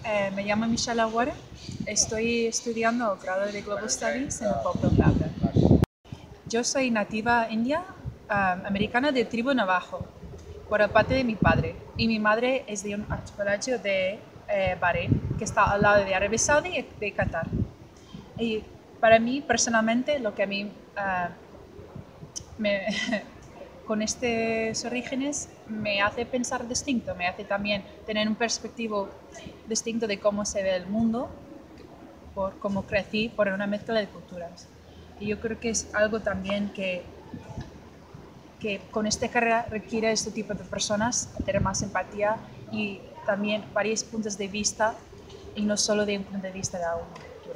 Me llamo Michelle Aguare, estoy estudiando grado de Global Studies en el Pompeu Fabra. Yo soy nativa india, americana de tribu navajo, por el parte de mi padre, y mi madre es de un archipiélago de Bahrein, que está al lado de Arabia Saudí y de Qatar. Y para mí, personalmente, lo que a mí me, con estos orígenes me hace pensar distinto, me hace también tener un perspectivo distinto de cómo se ve el mundo, por cómo crecí, por una mezcla de culturas. Y yo creo que es algo también que con esta carrera requiere este tipo de personas tener más empatía y también varios puntos de vista y no solo de un punto de vista de una cultura.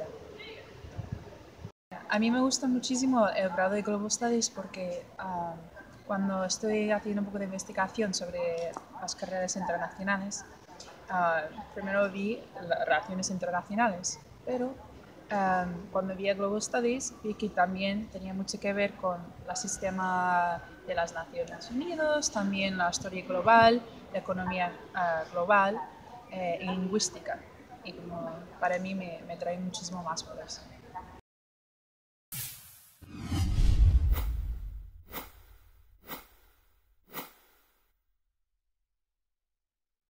A mí me gusta muchísimo el grado de Global Studies porque cuando estoy haciendo un poco de investigación sobre las carreras internacionales, primero vi las relaciones internacionales, pero cuando vi a Global Studies vi que también tenía mucho que ver con el sistema de las Naciones Unidas, también la historia global, la economía global y lingüística. Y como para mí me trae muchísimo más por eso.